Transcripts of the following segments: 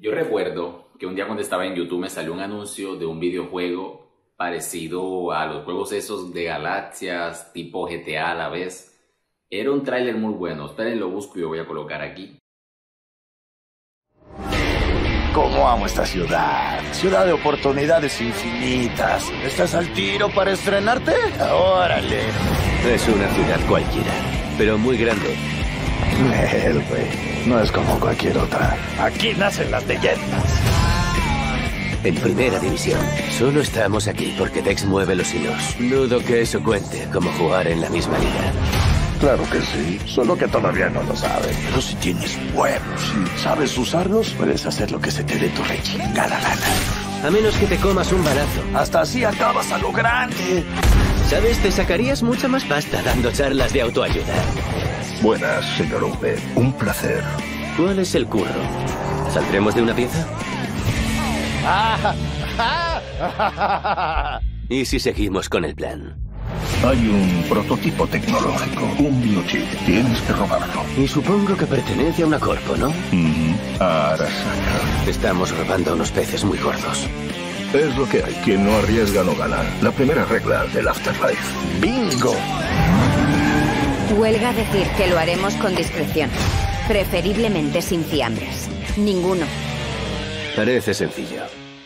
Yo recuerdo que un día cuando estaba en YouTube me salió un anuncio de un videojuego parecido a los juegos esos de galaxias, tipo GTA a la vez. Era un tráiler muy bueno, esperen, lo busco y lo voy a colocar aquí. ¿Cómo amo esta ciudad? Ciudad de oportunidades infinitas. ¿Estás al tiro para estrenarte? ¡Órale! Es una ciudad cualquiera, pero muy grande. Güey, no es como cualquier otra. Aquí nacen las leyendas. En primera división. Solo estamos aquí porque Dex mueve los hilos. Dudo que eso cuente como jugar en la misma liga. Claro que sí, solo que todavía no lo sabes. Pero si tienes huevos y sabes usarlos, puedes hacer lo que se te dé tu rechingada gana. A menos que te comas un balazo. Hasta así acabas a lo grande. ¿Sabes? Te sacarías mucha más pasta dando charlas de autoayuda. Buenas, señor V. Un placer. ¿Cuál es el curro? ¿Saldremos de una pieza? ¿Y si seguimos con el plan? Hay un prototipo tecnológico, un biochip. Tienes que robarlo. Y supongo que pertenece a una corpo, ¿no? Arasaka. Estamos robando a unos peces muy gordos. Es lo que hay. Quien no arriesga no gana. La primera regla del Afterlife. ¡Bingo! Huelga decir que lo haremos con discreción. Preferiblemente sin fiambres. Ninguno. Parece sencillo.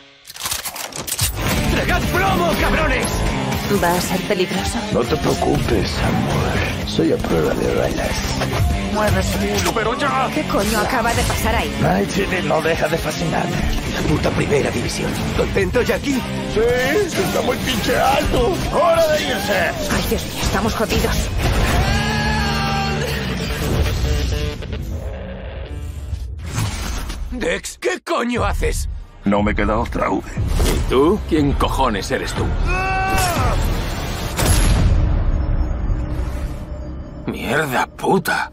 ¡Tragad plomo, cabrones! ¿Va a ser peligroso? No te preocupes, amor. Soy a prueba de balas. ¡Mueve ese culo, pero ya! ¿Qué coño acaba de pasar ahí? Night City no deja de fascinarme. La puta primera división. ¿Contento, Jackie? Sí, está muy pinche alto. ¡Hora de irse! Ay, Dios mío, estamos jodidos. Dex, ¿qué coño haces? No me queda otra, V. ¿Y tú? ¿Quién cojones eres tú? ¡Mierda puta!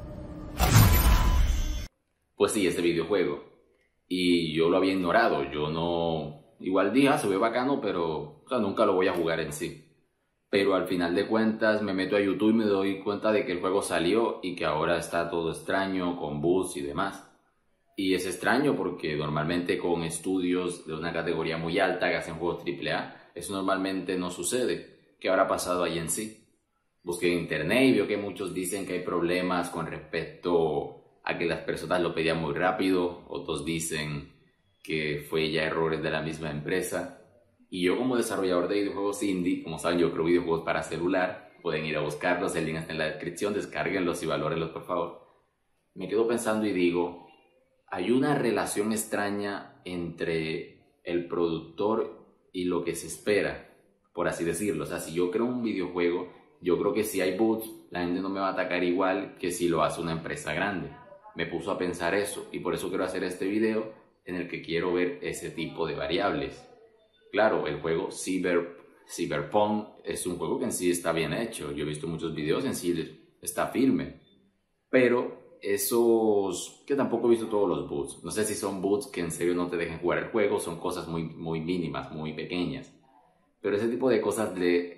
Pues sí, este videojuego. Y yo lo había ignorado, yo no... Igual dije, se ve bacano, pero nunca lo voy a jugar en sí. Pero al final de cuentas me meto a YouTube y me doy cuenta de que el juego salió y que ahora está todo extraño, con bugs y demás. Y es extraño porque normalmente con estudios de una categoría muy alta que hacen juegos AAA, eso normalmente no sucede. ¿Qué habrá pasado ahí en sí? Busqué en internet y veo que muchos dicen que hay problemas con respecto a que las personas lo pedían muy rápido. Otros dicen que fue ya errores de la misma empresa. Y yo como desarrollador de videojuegos indie, como saben yo creo videojuegos para celular, pueden ir a buscarlos, el link está en la descripción, descárguenlos y valórenlos por favor. Me quedo pensando y digo... Hay una relación extraña entre el productor y lo que se espera, por así decirlo. O sea, si yo creo un videojuego, yo creo que si hay bugs, la gente no me va a atacar igual que si lo hace una empresa grande. Me puso a pensar eso y por eso quiero hacer este video en el que quiero ver ese tipo de variables. Claro, el juego Cyberpunk es un juego que en sí está bien hecho. Yo he visto muchos videos, en sí está firme. Pero... esos que tampoco he visto todos los bugs. No sé si son bugs que en serio no te dejen jugar el juego, son cosas muy mínimas, muy pequeñas. Pero ese tipo de cosas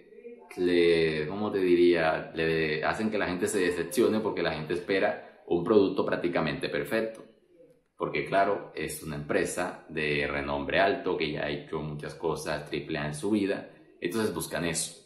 ¿cómo te diría? Le hacen que la gente se decepcione porque la gente espera un producto prácticamente perfecto. Porque claro, es una empresa de renombre alto que ya ha hecho muchas cosas AAA en su vida. Entonces buscan eso.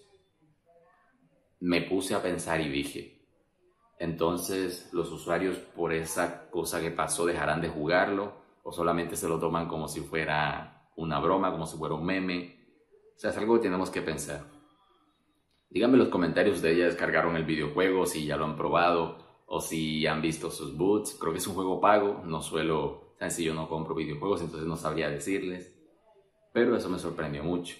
Me puse a pensar y dije... Entonces, ¿los usuarios por esa cosa que pasó dejarán de jugarlo? ¿O solamente se lo toman como si fuera una broma, como si fuera un meme? O sea, es algo que tenemos que pensar. Díganme en los comentarios de ya descargaron el videojuego, si ya lo han probado o si han visto sus bugs. Creo que es un juego pago, no suelo... O sea, si yo no compro videojuegos, entonces no sabría decirles. Pero eso me sorprendió mucho.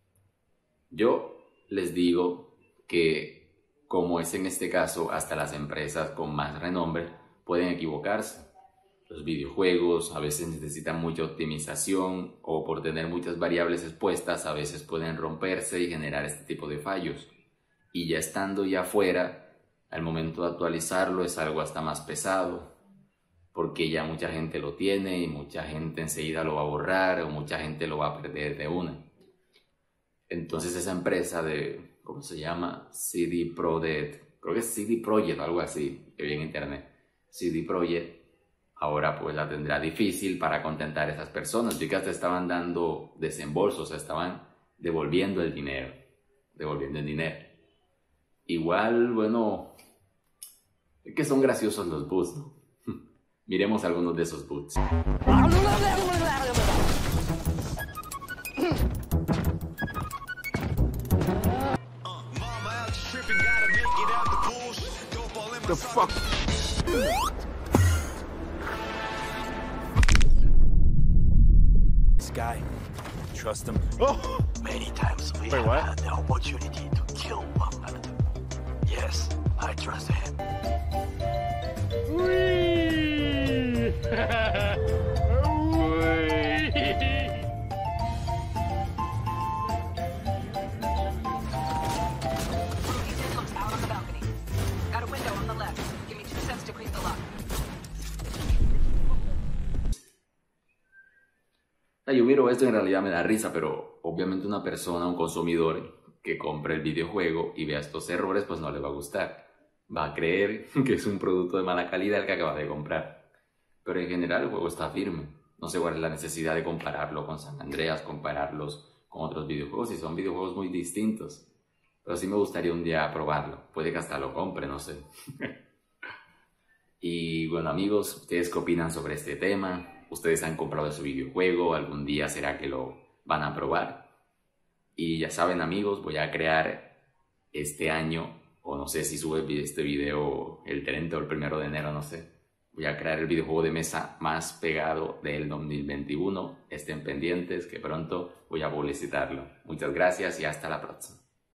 Yo les digo que... como es en este caso, hasta las empresas con más renombre pueden equivocarse. Los videojuegos a veces necesitan mucha optimización o por tener muchas variables expuestas a veces pueden romperse y generar este tipo de fallos. Y ya estando ya afuera, al momento de actualizarlo es algo hasta más pesado porque ya mucha gente lo tiene y mucha gente enseguida lo va a borrar o mucha gente lo va a perder de una. Entonces esa empresa de... ¿cómo se llama? CD Projekt, creo que es CD Projekt, algo así, que vi en internet. CD Projekt ahora pues la tendrá difícil para contentar a esas personas. Vi que hasta estaban dando desembolsos, o sea, estaban devolviendo el dinero. Igual, bueno, es que son graciosos los boots, ¿no? Miremos algunos de esos boots. The fuck? This guy, trust him. Many times we Wait, have what? had the opportunity to kill one another. Yes, I trust him. Looks out on the balcony. Got a window on the left. Give me 2 cents to grease the lock. Yo miro esto y en realidad me da risa, pero obviamente una persona, un consumidor que compre el videojuego y vea estos errores, pues no le va a gustar. Va a creer que es un producto de mala calidad el que acaba de comprar. Pero en general el juego está firme. No sé cuál es la necesidad de compararlo con San Andreas, compararlos con otros videojuegos, y son videojuegos muy distintos. Pero sí me gustaría un día probarlo. Puede que hasta lo compre, no sé. Y bueno, amigos, ¿ustedes qué opinan sobre este tema? ¿Ustedes han comprado su videojuego? ¿Algún día será que lo van a probar? Y ya saben, amigos, voy a crear este año, o no sé si sube este video el 30 o el 1 de enero, no sé. Voy a crear el videojuego de mesa más pegado del 2021. Estén pendientes que pronto voy a publicitarlo. Muchas gracias y hasta la próxima.